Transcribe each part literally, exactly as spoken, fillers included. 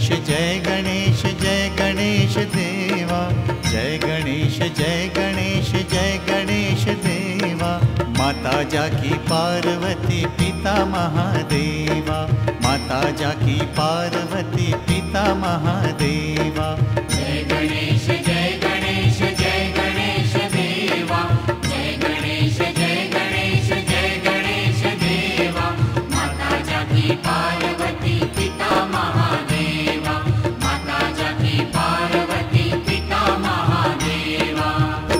जय गणेश जय गणेश देवा, जय गणेश जय गणेश जय गणेश देवा। माता जाकी पार्वती पिता महादेवा, माता जाकी पार्वती पिता महादेवा। जय गणेश जय गणेश जय गणेश देवा, जय गणेश जय गणेश जय गणेश देवा। माता जाकी पार्वती पिता महादेवा, माता जाकी पार्वती पिता महादेवा।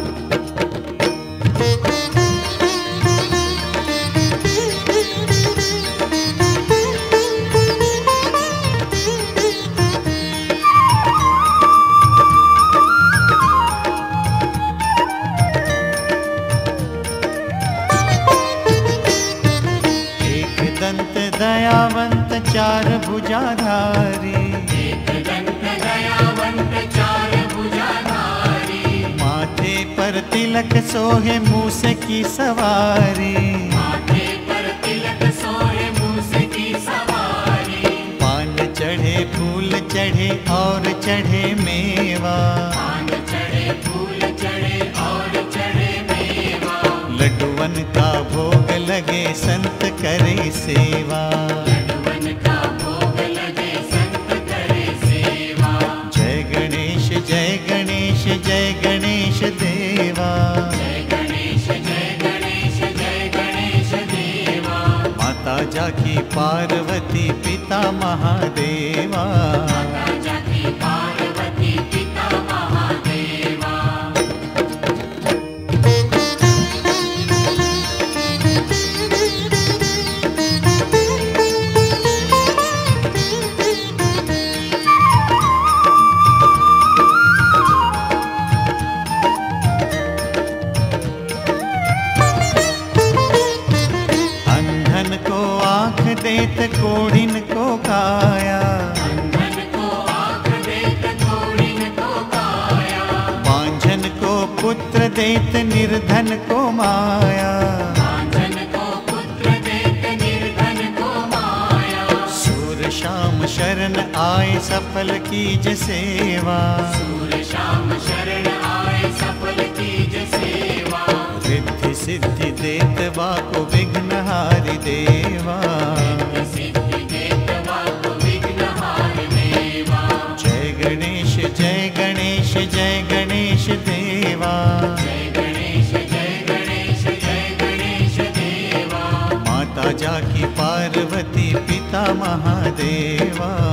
दयावंत चार भुजाधारी, एक दंत दयावंत चार भुजाधारी। माथे पर तिलक सोहे मूस की सवारी, माथे पर तिलक सोहे मूस की सवारी। पान चढ़े फूल चढ़े और चढ़े मेवा, पान चढ़े फूल चढ़े और चढ़े मेवा। लड्डुवन का भोग लगे संत करे सेवा, लड्डुवन का भोग लगे संत करे सेवा। जय गणेश जय गणेश जय गणेश देवा, जय गणेश जय गणेश जय गणेश देवा। माता जाकी पार्वती पिता महादेवा। माता जाकी पार्वती पिता महादेवा। देत कोढ़िन को काया, अंधन को आँख देत कोढ़िन को काया। बांझन को पुत्र देत निर्धन को माया, बांझन को पुत्र देत निर्धन को माया। सूर शाम शरण आए सफल कीज सेवा, सूर शाम शरण आए सफल कीज सेवा। रिद्धि सिद्धि देत वाको विघ्नहारि देवा, रिद्धि सिद्धि देत वाको विघ्नहारि देवा। जय गणेश जय गणेश जय गणेश देवा, जय गणेश जय गणेश जय गणेश देवा। माता जाकी पार्वती पिता महादेवा।